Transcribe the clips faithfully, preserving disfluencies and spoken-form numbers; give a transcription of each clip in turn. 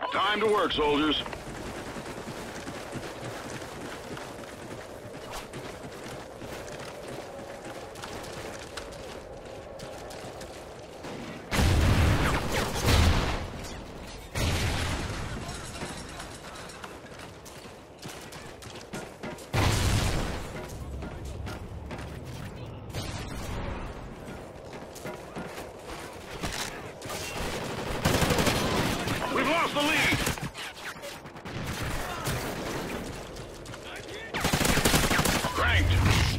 Time to work, soldiers. We've lost the lead. Cranked.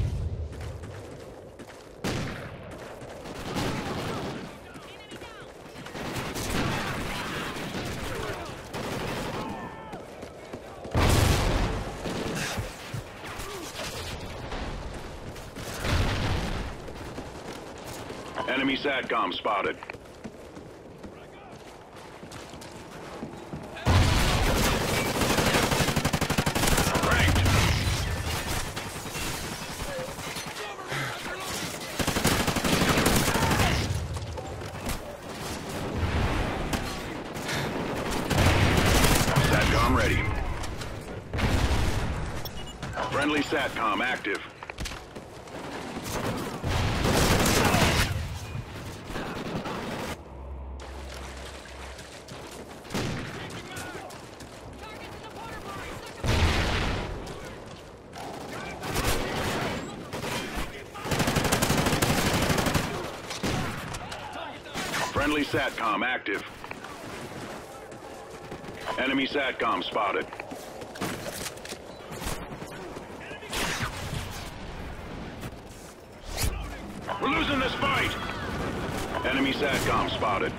Enemy SATCOM spotted. SATCOM ready. Friendly SATCOM active. Friendly SATCOM active. Enemy SATCOM spotted. We're losing this fight! Enemy SATCOM spotted.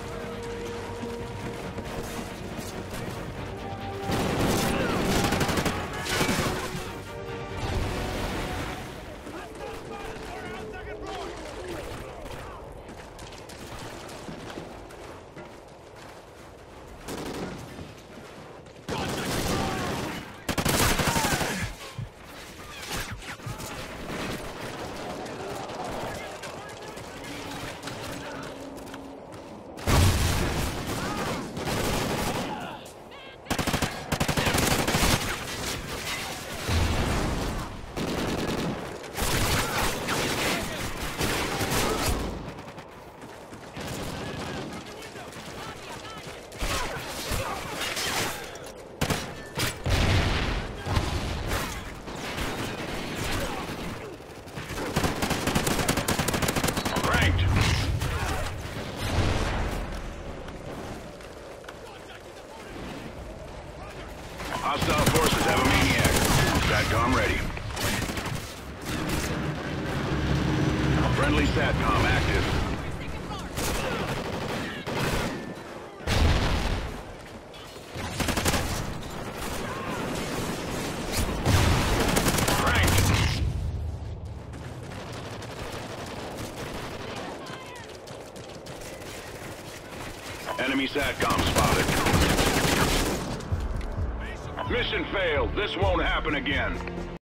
Hostile forces have a maniac. SATCOM ready. Friendly SATCOM active. Cranked. Enemy SATCOM spotted. Mission failed. This won't happen again.